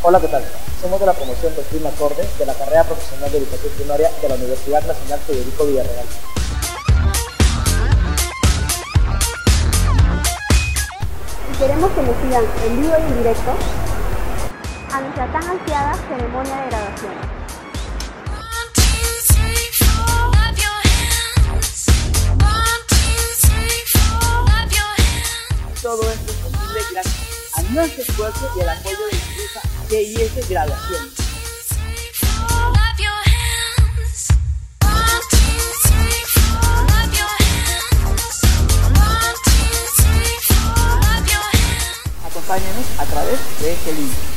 Hola, ¿qué tal? Somos de la promoción Doctrina Acorde de la carrera profesional de educación primaria de la Universidad Nacional Federico Villarreal. Y queremos que nos sigan en vivo y en directo a nuestra tan ansiada ceremonia de graduación. Todo esto es posible gracias a nuestro esfuerzo y el apoyo de la empresa GIS Graduación. Acompáñenos a través de este link.